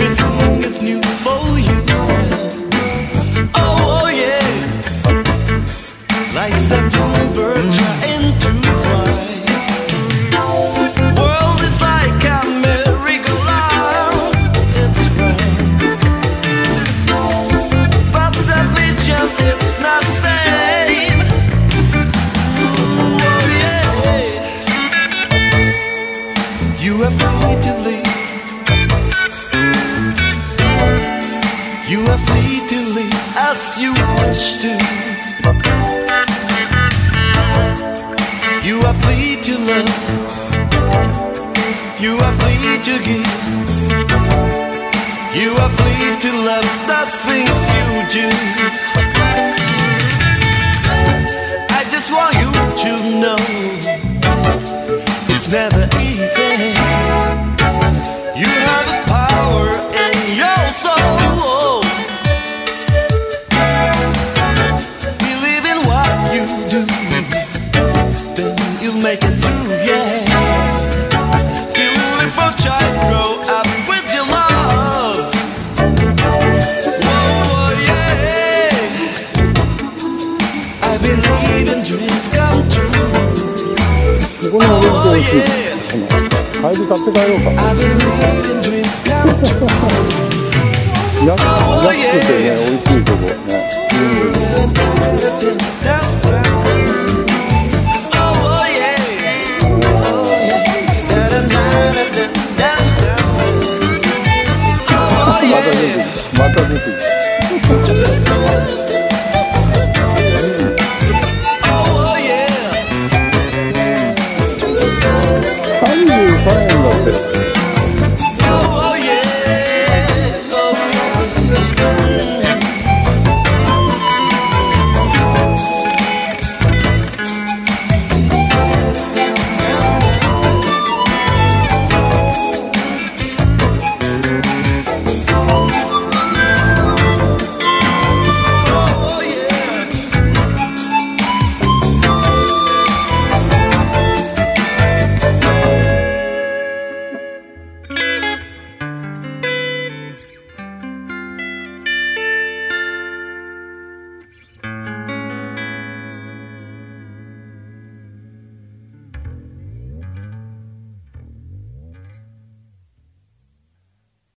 everything is new for you now. Oh yeah, like that bluebird trying to fly. World is like a merry-go-round, it's round, but the vision it's not same. Oh yeah, you are free to live. You are free to live as you wish to. You are free to love. You are free to give. You are free to love the things you do. I just want you to know it's never easy. You have the power in your soul. Believe in what you do, then you'll make it through, yeah. Beautiful child, grow up with your love. Oh yeah, I believe in dreams come true. Oh yeah, I believe in dreams come true. Oh yeah.